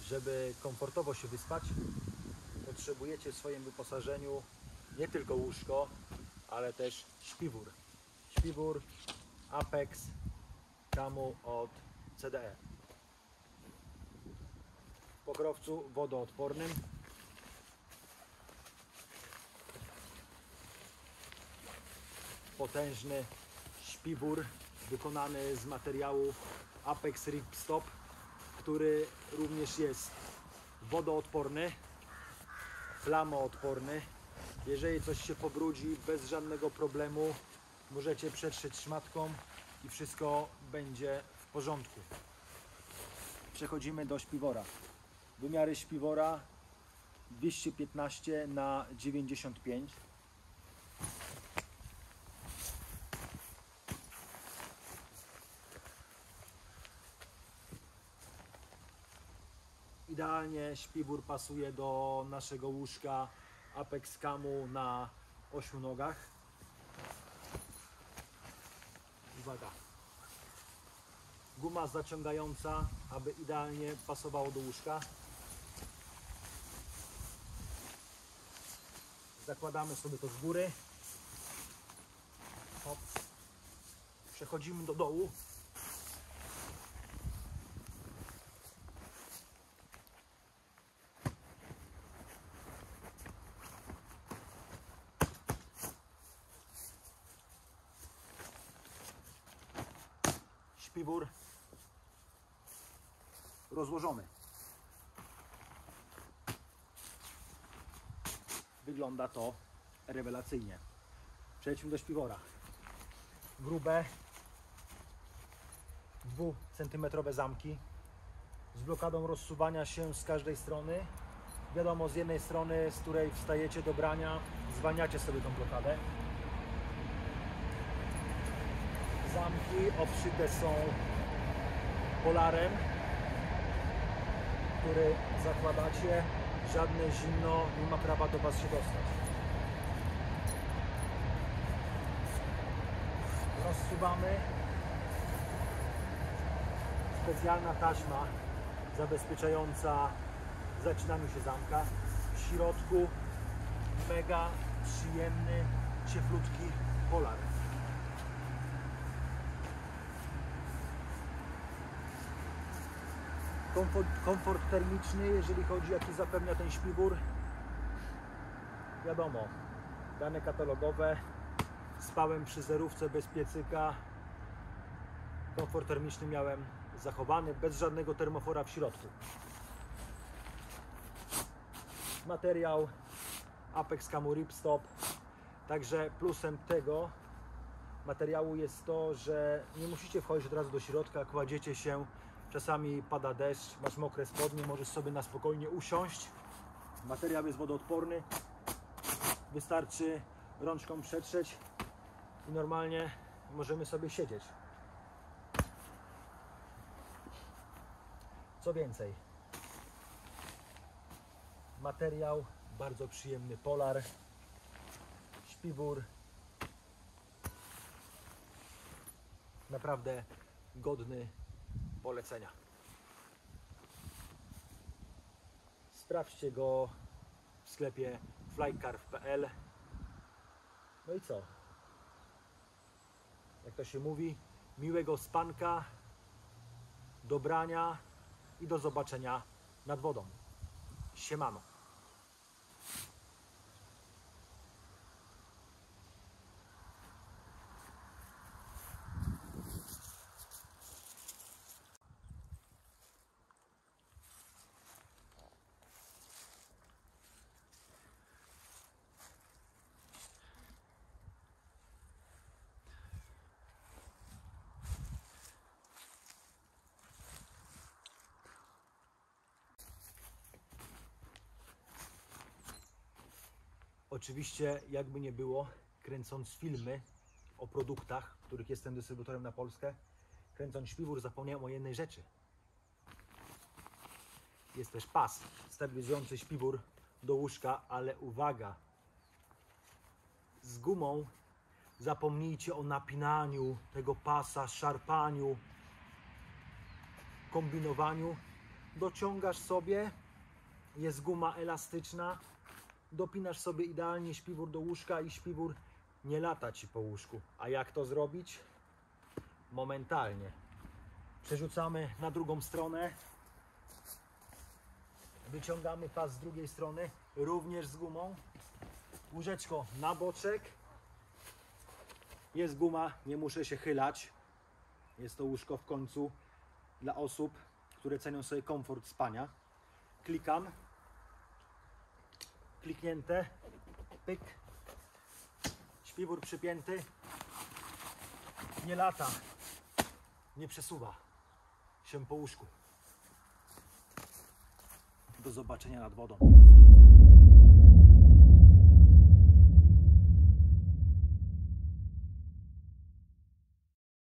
Żeby komfortowo się wyspać, potrzebujecie w swoim wyposażeniu nie tylko łóżko, ale też śpiwór. Śpiwór Apex Camo od CDE. W pokrowcu wodoodpornym. Potężny śpiwór wykonany z materiału Apex Ripstop, który również jest wodoodporny, flamoodporny. Jeżeli coś się pobrudzi, bez żadnego problemu możecie przetrzeć szmatką i wszystko będzie w porządku. Przechodzimy do śpiwora. Wymiary śpiwora 215 na 95. Idealnie śpiwór pasuje do naszego łóżka Apex Camo na 8 nogach. Uwaga. Guma zaciągająca, aby idealnie pasowało do łóżka. Zakładamy sobie to z góry. Hop. Przechodzimy do dołu. Śpiwór rozłożony. Wygląda to rewelacyjnie. Przejdźmy do śpiwora. Grube 2-centymetrowe zamki z blokadą rozsuwania się z każdej strony. Wiadomo, z jednej strony, z której wstajecie do brania, zwalniacie sobie tą blokadę. Zamki obszyte są polarem, który zakładacie. Żadne zimno nie ma prawa do Was się dostać. Rozsuwamy. Specjalna taśma zabezpieczająca zacinaniu się zamka. W środku mega przyjemny, cieplutki polar. Komfort termiczny, jeżeli chodzi, jaki zapewnia ten śpiwór. Wiadomo, dane katalogowe. Spałem przy zerówce bez piecyka. Komfort termiczny miałem zachowany, bez żadnego termofora w środku. Materiał Apex Camo Ripstop. Także plusem tego materiału jest to, że nie musicie wchodzić od razu do środka, kładziecie się. Czasami pada deszcz, masz mokre spodnie, możesz sobie na spokojnie usiąść. Materiał jest wodoodporny. Wystarczy rączką przetrzeć i normalnie możemy sobie siedzieć. Co więcej, materiał bardzo przyjemny, polar, śpiwór naprawdę godny polecenia. Sprawdźcie go w sklepie flycarv.pl. No i co? Jak to się mówi, miłego spanka, dobrania i do zobaczenia nad wodą. Siemano. Oczywiście, jakby nie było, kręcąc filmy o produktach, których jestem dystrybutorem na Polskę, kręcąc śpiwór, zapomniałem o jednej rzeczy. Jest też pas stabilizujący śpiwór do łóżka, ale uwaga, z gumą zapomnijcie o napinaniu tego pasa, szarpaniu, kombinowaniu. dociągasz sobie, jest guma elastyczna, dopinasz sobie idealnie śpiwór do łóżka i śpiwór nie lata Ci po łóżku. A jak to zrobić? Momentalnie. Przerzucamy na drugą stronę, wyciągamy pas z drugiej strony, również z gumą, łóżeczko na boczek, jest guma, nie muszę się chylać, jest to łóżko w końcu dla osób, które cenią sobie komfort spania. Klikam, kliknięte, pyk, śpiwór przypięty, nie lata, nie przesuwa się po łóżku. Do zobaczenia nad wodą.